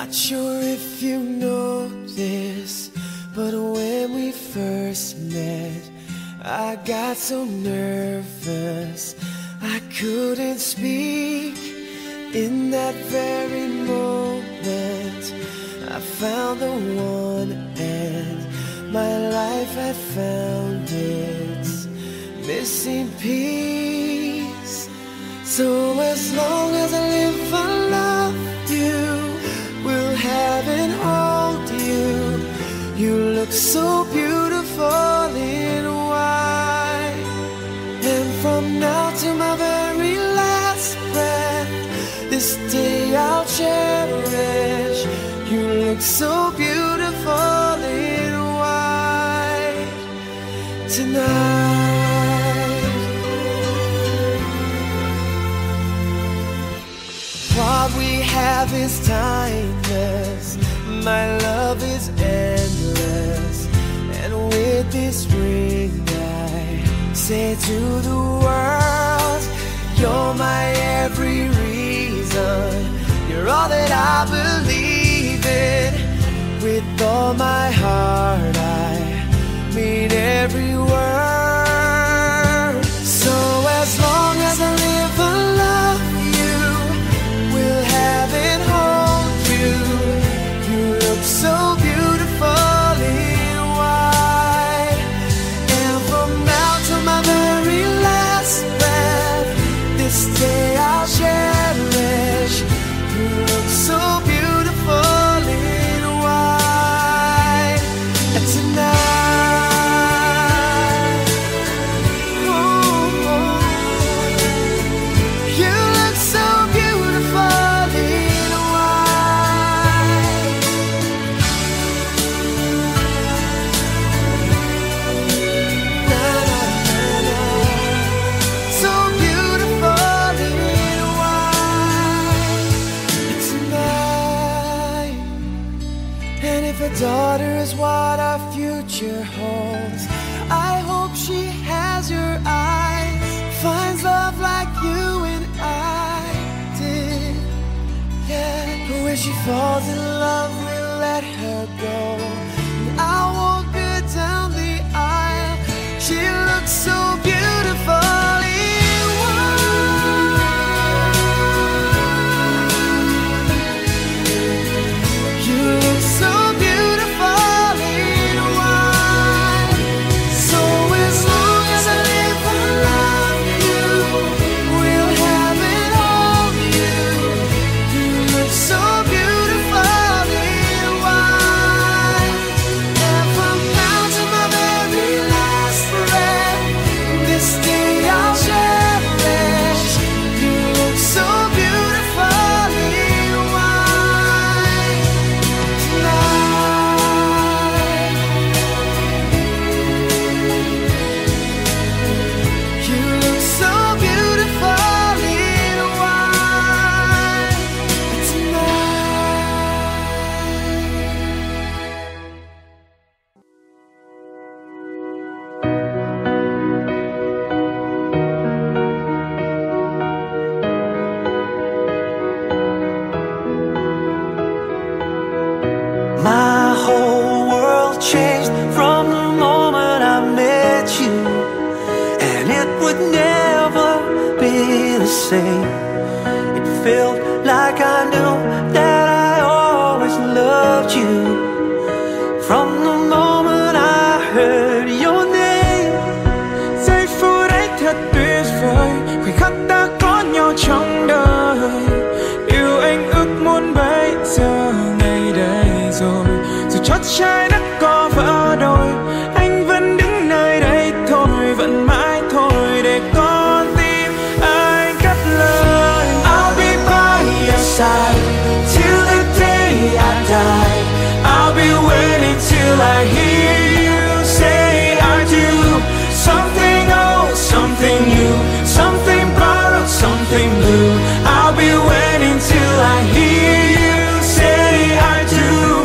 Not sure if you know this, but when we first met, I got so nervous I couldn't speak. In that very moment, I found the one, and my life had found its missing piece. So as long as I live, I love you, will have and hold you. You look so beautiful in white, and from now to my very last breath, this day I'll cherish. You look so beautiful in white tonight. What we have is timeless, my love is endless, and with this ring I say to the world, you're my every reason, you're all that I believe in. With all my heart I mean every word. So as long as I live, I love you, will have and hold you. You look so beautiful in white, and from now to my very last breath, this day I'll cherish. You look so beautiful in white tonight. Oh, you look so beautiful in white. Na, na, na, na. So beautiful in white tonight. And if a daughter is what our future holds, I hope she has your eyes, finds love like you and I did. Yeah, but when she falls in love, we'll let her go, and I'll walk her down the aisle. She looks so beautiful in white. You look so beautiful in white. So as long as I live, I love you, will have and hold you. You look so beautiful in white, and from now to my very last breath, this day I'll cherish. You look so beautiful in white tonight. You look so beautiful in white My whole world changed from the moment I met you, and it would never be the same. It felt like I knew that I always loved you. From the moment I heard your name, Giây phút ấy thật tuyệt vời, khoảnh khắc ta có nhau trong đời. Điều anh ước muốn bây giờ ngày đây rồi, dù chót trái đất có vỡ đôi, anh vẫn đứng nơi đây thôi, vẫn mãi thôi để con tim anh cất lời. I'll be by your side till the day I die. I'll be waiting till I hear you say I do. Something old, something new, something borrowed, something blue. I'll be waiting till I hear you say I do.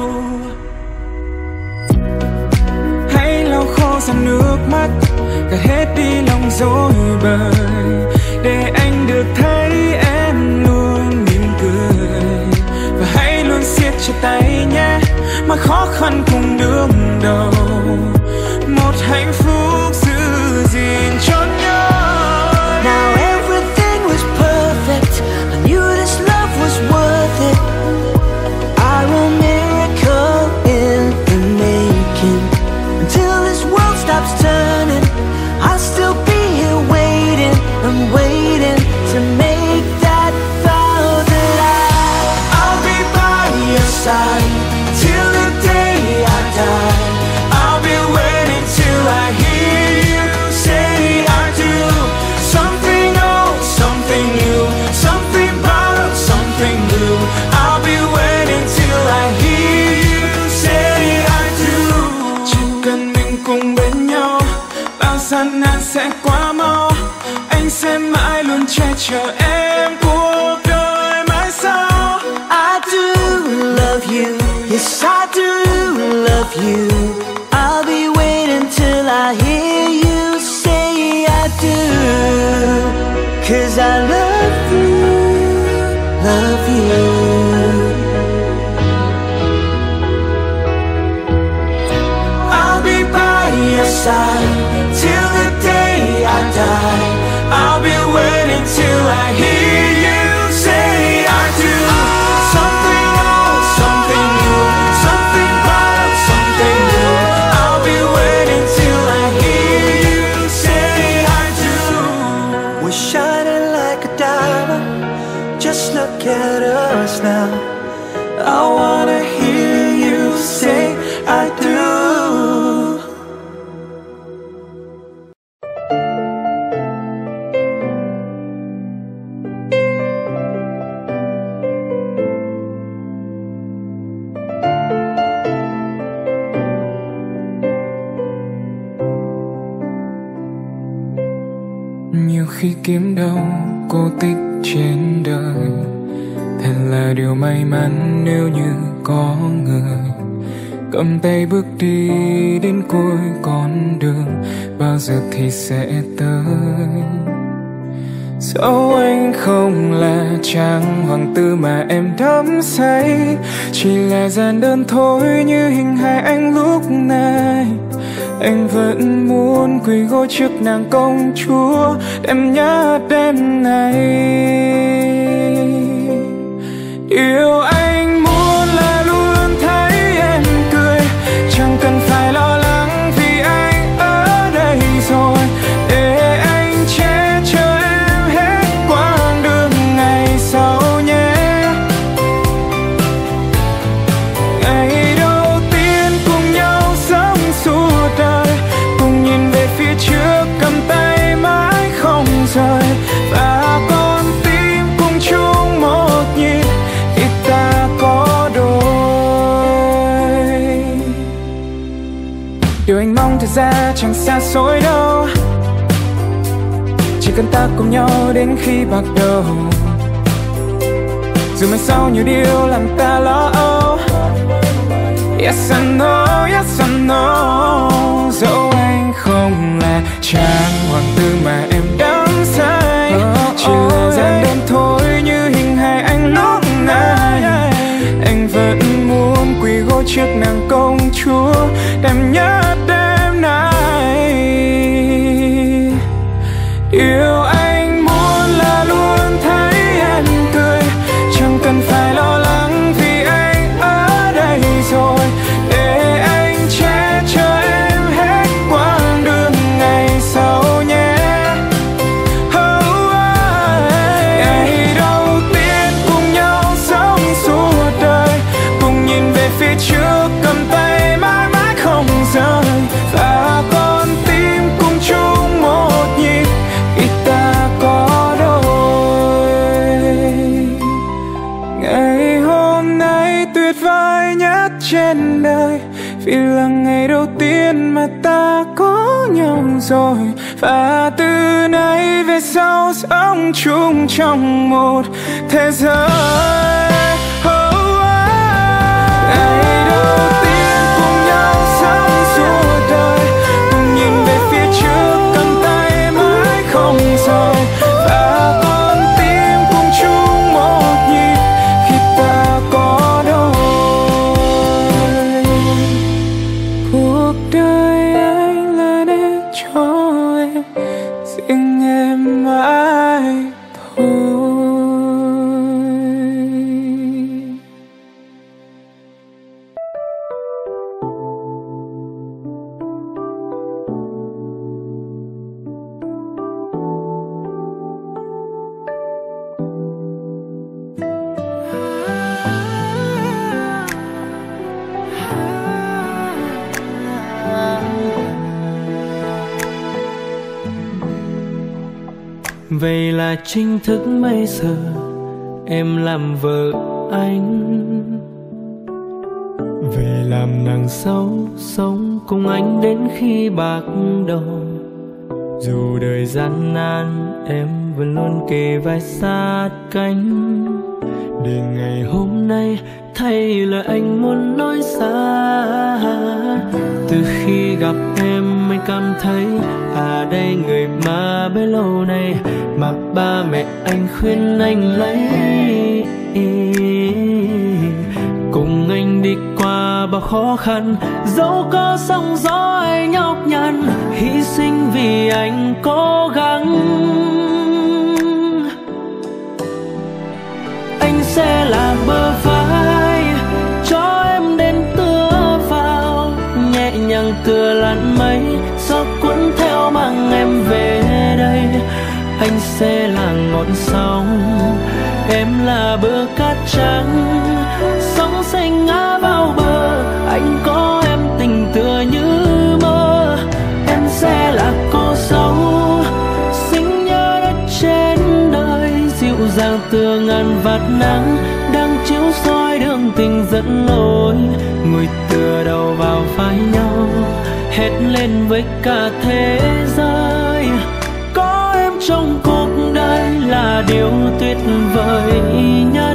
Hãy lau khô dòng nước mắt, gạt hết đi lòng dối bời, để anh được thấy em luôn mỉm cười. Và hãy luôn mọi khó khăn cùng đương đầu, một hạnh phúc giữ gìn cho nhau. Now everything was perfect. I knew this love was worth it. Our own miracle in the making. Until this world stops turning, I'll still be here waiting. I'm waiting to make that vow that I'll be by your side till the day I die. I'll be waiting till I hear you say I do. Something old, something new, something borrowed, something new. I'll be waiting till I hear you say I do. Chỉ cần mình cùng bên nhau, bao gian nan sẽ qua mau. Anh sẽ mãi luôn che chở em cuộc đời mãi sau. I do love you, yes I do love you. I'll be waiting till I hear you say I do. 'Cause I love you, love you. I'll be by your side till the day I die. I'll be waiting till I hear you say I do. Something old, something new, something borrowed, something new. I'll be waiting till I hear you say I do. We're shining like a diamond. Just look at us now. I wanna hear you say I do. Nhiều khi kiếm đâu cô tích trên đời, thật là điều may mắn nếu như có người cầm tay bước đi đến cuối con đường, bao giờ thì sẽ tới. Dẫu anh không là chàng hoàng tử mà em đắm say, chỉ là gian đơn thôi như hình hài anh lúc này. Anh vẫn muốn quỳ gối trước nàng công chúa đêm nhớ đêm này. Điều anh muốn là luôn thấy em cười, chẳng cần phải lo lắng vì anh ở đây rồi, để anh che chở em hết quãng đường ngày sau nhé. Ngày đầu tiên cùng nhau sống suốt đời, cùng nhìn về phía trước cầm tay mãi không rời, và con tim cùng chung một nhịp khi ta có đôi. Điều anh mong thật ra chẳng xa xôi đâu, chỉ cần ta cùng nhau đến khi bạc đầu. Dù mai sau nhiều điều làm ta lo âu, yes I know, yes I know. Dẫu anh không là chàng hoàng tử mà em đắm say, chỉ là gian đơn thôi như hình hài anh lúc này. Anh vẫn muốn quỳ gối trước nàng công chúa đêm nhớ đêm nay. Điều anh muốn là luôn thấy em cười, chẳng cần phải lo lắng vì anh ở đây rồi, để anh che chở em hết quãng đường ngày sau nhé. Ngày đầu tiên cùng nhau sống suốt đời, cùng nhìn về phía trước cầm tay mãi mãi không rời, và con tim cùng chung một nhịp khi ta có đôi. Ngày hôm nay tuyệt vời nhất trên đời, vì là ngày đầu tiên mà ta có nhau rồi, và từ nay về sau sống chung trong một thế giới. Ngày đầu tiên cùng nhau sống suốt đời, cùng nhìn về phía trước cầm tay mãi không rời, và con tim cùng chung một nhịp khi ta có đôi. Vậy là chính thức bây giờ em làm vợ anh. Về làm nàng dâu sống cùng anh đến khi bạc đầu. Dù đời gian nan em vẫn luôn kề vai sát cánh. Để ngày hôm nay thay lời anh muốn nói ra. Từ khi gặp em anh cảm thấy đây người mà bấy lâu nay mà ba mẹ anh khuyên anh lấy. Cùng anh đi qua bao khó khăn, dẫu có sóng gió hay nhọc nhằn, hy sinh vì anh cố gắng. Anh sẽ là bờ vai cho em đến tựa vào, nhẹ nhàng tựa làn mây gió cuốn theo mang em về đây. Anh sẽ là ngọn sóng, em là bờ cát trắng, sóng xanh ngã vào bờ. Anh có em tình tựa như mơ. Em sẽ là cô dâu xinh nhớ đất trên đời, dịu dàng tựa ngàn vạt nắng đang chiếu soi đường tình dẫn lối. Ngồi tựa đầu vào vai nhau hét lên với cả thế giới, có em trong cuộc đời là điều tuyệt vời nhất.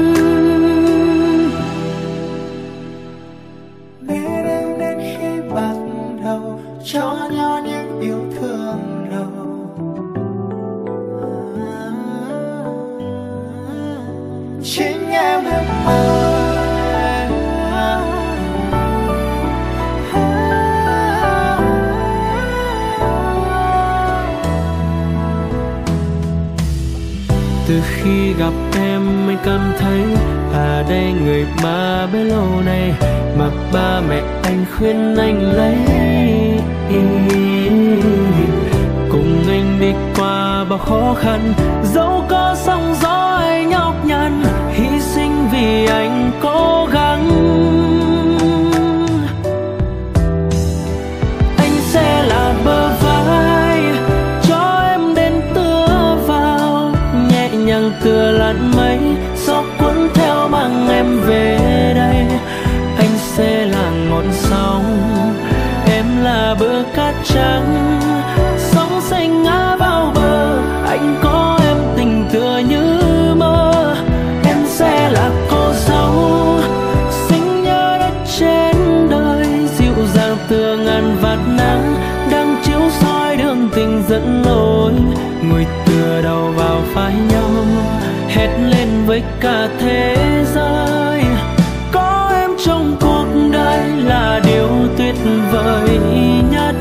Biết em đến khi bắt đầu cho nhau những yêu thương đầu. Chính em mơ. Từ khi gặp em anh cảm thấy đây người mà bấy lâu nay mà ba mẹ anh khuyên anh lấy. Cùng anh đi qua bao khó khăn, dẫu có sóng gió hay nhọc nhằn, hy sinh vì anh cố gắng. Anh sẽ là bờ vai cho em đến tựa vào, nhẹ nhàng tựa làn mây gió cuốn theo mang em về đây. Anh sẽ là ngọn sóng, em là bờ cát trắng, sóng xanh ngã vào bờ. Anh có em tình tựa như mơ. Em sẽ là cô dâu xinh nhớ đất trên đời, dịu dàng tựa ngàn vạt nắng đang chiếu soi đường tình dẫn lối. Ngồi tựa đầu vào vai nhau hét lên với cả thế giới, có em trong cuộc đời là điều tuyệt vời nhất.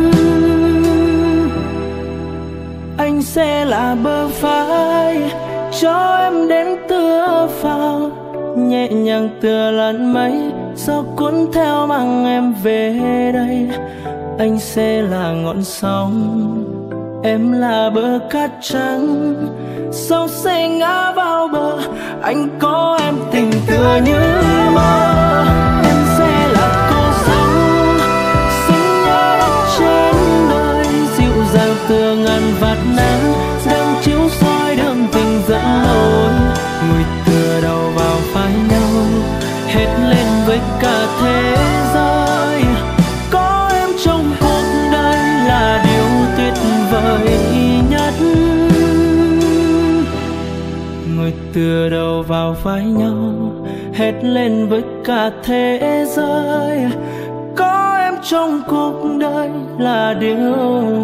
Anh sẽ là bờ vai cho em đến tựa vào, nhẹ nhàng tựa làn mây gió cuốn theo mang em về đây. Anh sẽ là ngọn sóng, em là bờ cát trắng, sóng sẽ ngã vào bờ. Anh có em tình tựa như mơ. Em sẽ là cô dâu xinh nhớ đất trên đời, dịu dàng tựa ngàn vạt nắng đang chiếu soi đường tình dẫn lối. Ngồi tựa đầu vào vai nhau hét lên với cả thế giới, có em trong cuộc đời là điều tuyệt vời nhất. Ngồi tựa đầu vào vai nhau hét lên với cả thế giới, có em trong cuộc đời là điều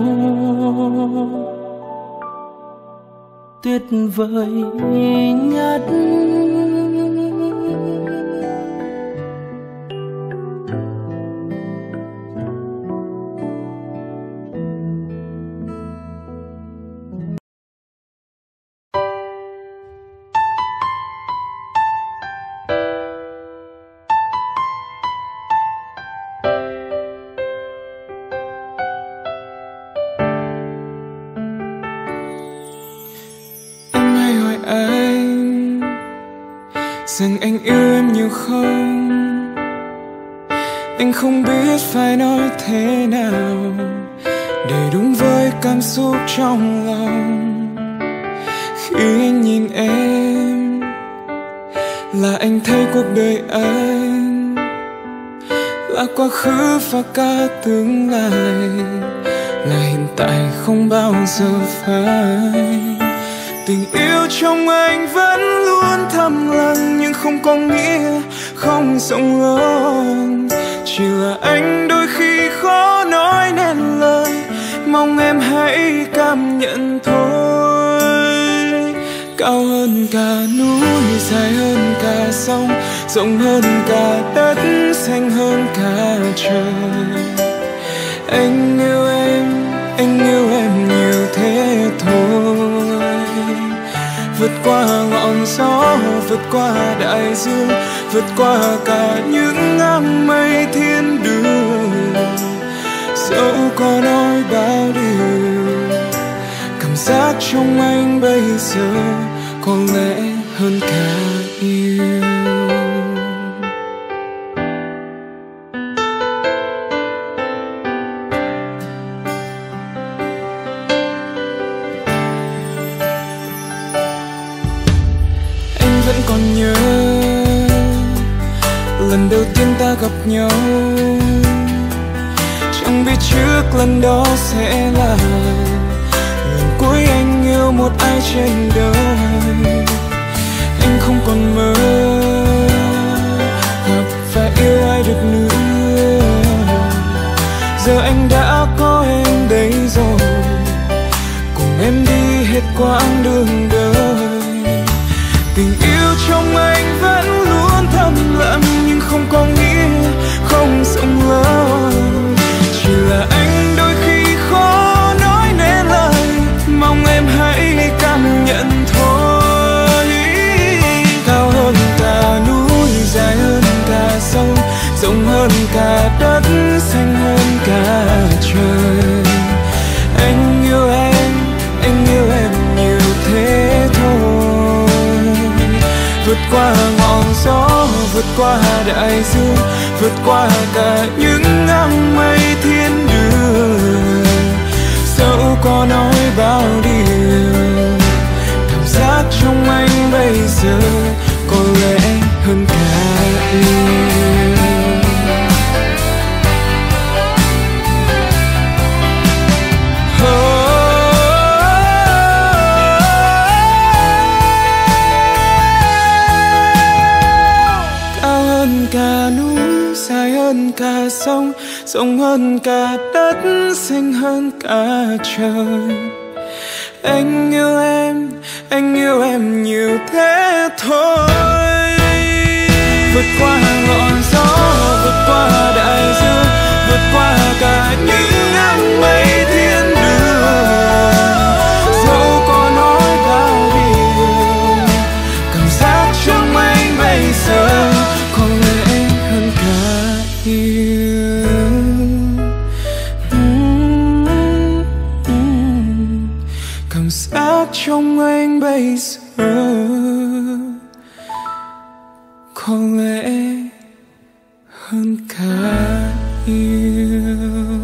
tuyệt vời nhất. Rằng anh yêu em nhiều không? Anh không biết phải nói thế nào để đúng với cảm xúc trong lòng. Khi nhìn em là anh thấy cuộc đời anh là quá khứ và cả tương lai, là hiện tại không bao giờ phai. Tình yêu trong anh vẫn luôn thầm lặng, nhưng không có nghĩa không rộng lớn. Chỉ là anh đôi khi khó nói nên lời, mong em hãy cảm nhận thôi. Cao hơn cả núi, dài hơn cả sông, rộng hơn cả đất, xanh hơn cả trời. Anh yêu em nhiều thế thôi. Vượt qua ngọn gió, vượt qua đại dương, vượt qua cả những áng mây thiên đường. Dẫu có nói bao điều, cảm giác trong anh bây giờ có lẽ hơn cả yêu. Anh vẫn còn nhớ lần đầu tiên ta gặp nhau, chẳng biết trước lần đó sẽ là lần cuối anh yêu một ai trên đời. Anh không còn mơ gặp và yêu ai được nữa, giờ anh đã có em đây rồi, cùng em đi hết quãng đường đời. Tình yêu trong anh vẫn luôn thầm lặng, nhưng không có nghĩa không rộng lớn. Chỉ là anh đôi khi khó nói nên lời, mong em hãy cảm nhận thôi. Cao hơn cả núi, dài hơn cả sông, rộng hơn cả đất, xanh hơn cả trời. Anh yêu em nhiều thế thôi. Vượt qua ngọn gió, vượt qua đại dương, vượt qua cả những áng mây thiên đường. Dẫu có nói bao điều, cảm giác trong anh bây giờ có lẽ hơn cả yêu. Dài hơn cả sông, rộng hơn cả đất, xanh hơn cả trời. Anh yêu em nhiều thế thôi. Vượt qua ngọn gió, vượt qua đại dương, vượt qua cả những áng mây thiên đường. Dẫu có nói bao điều, cảm giác trong anh bây giờ có lẽ hơn cả yêu. Cảm giác trong anh bây giờ có lẽ hơn cả yêu.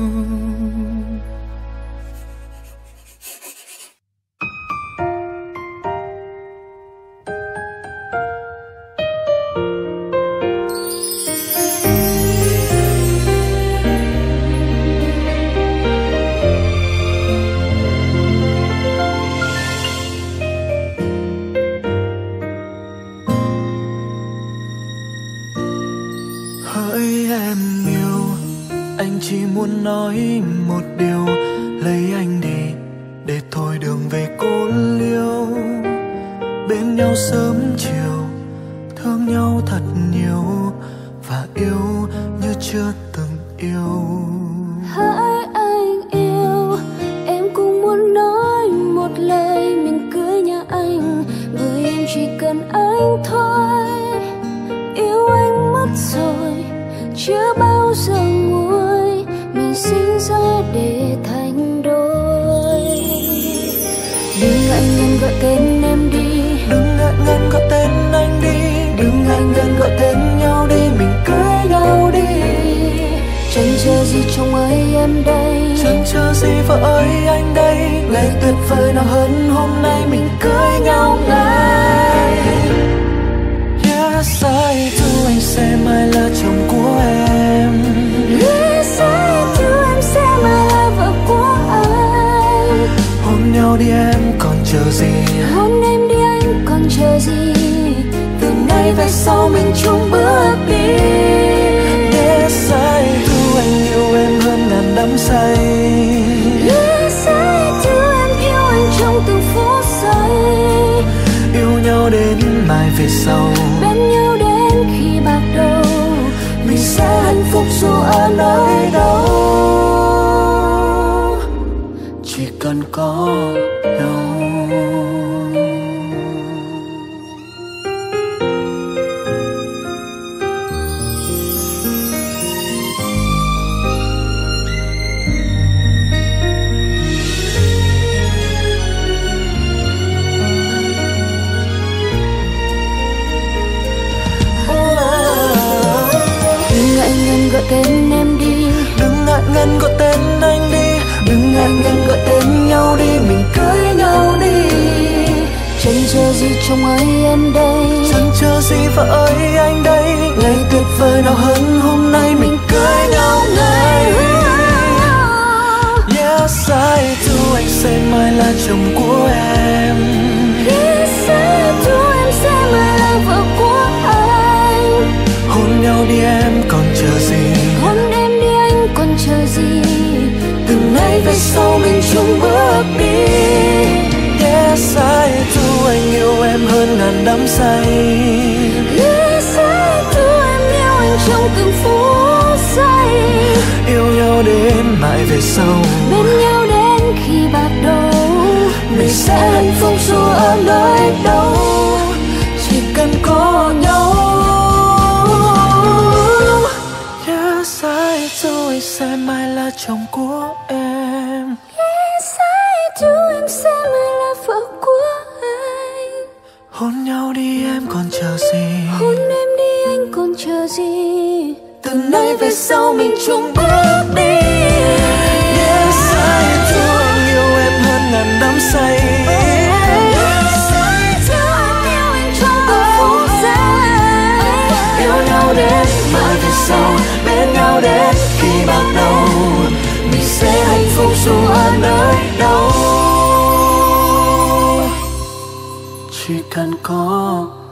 Chỉ muốn nói một điều, lấy anh đi để thôi đường về cô liêu. Bên nhau sớm chiều, thương nhau thật nhiều và yêu như chưa từng yêu. Hỡi anh yêu, em cũng muốn nói một lời mình cưới nhà anh, bởi em chỉ cần anh thôi. Yêu anh mất rồi, chưa bao giờ nguôi, mình sinh ra để thành đôi. Đừng ngại ngần gọi tên em đi, đừng ngại ngần gọi tên anh đi, đừng ngại ngần gọi tên nhau đi, mình cưới nhau đi. Tranh chờ gì chồng ơi em đây, chẳng chờ gì vợ ơi anh đây. Ngày tuyệt vời nào hơn hôm nay mình cưới nhau ngay. Yes I do, anh sẽ mãi là chồng của em. Yes I do, em sẽ mãi là vợ của anh. Hôn nhau đi em còn chờ gì, Hôn em đi anh còn chờ gì, từ nay về sau mình chung bước đi. Yes I do, anh yêu em hơn ngàn đắm say. Yes I do, em yêu anh trong từng phút giây. Yêu nhau đến mai về sau, Bên nhau đến khi bạc đầu, mình sẽ hạnh phúc dù ở nơi đâu. Chỉ cần có nhau. gọi tên em đi, đừng ngại ngần gọi tên anh đi, đừng ngại ngần gọi tên nhau đi, mình cưới nhau đi. chẳng chờ gì chồng ơi em đây, chẳng chờ gì vợ ơi anh đây. Ngày tuyệt vời nào hơn hôm nay mình cưới nhau ngay. Yes I do, anh sẽ mãi là chồng của em. Yes I do, em sẽ mãi là vợ của anh. Hôn nhau đi em còn chờ gì, hôn em đi anh còn chờ gì, từ nay về sau mình chung bước đi. Yes I do, anh yêu em hơn ngàn đắm say. Yes I do, em yêu anh trong từng phút giây. Yêu nhau đến mãi về sau, bên nhau đến khi bạc đầu, mình sẽ hạnh phúc dù ở nơi đâu, chỉ cần có nhau. Yes I do, anh sẽ mãi là chồng của em. Yes I do, em sẽ mãi là vợ của anh. Hôn nhau đi em còn chờ gì, hôn em đi anh còn chờ gì, từ nay về sau mình chung bước đi. Yes I do, anh yêu em hơn ngàn đắm say. Yes I do, em yêu anh trong từng phút giây. Yêu nhau đến mãi về sau, bên nhau đến khi bạc đầu, mình sẽ hạnh phúc dù ở nơi đâu, chỉ cần có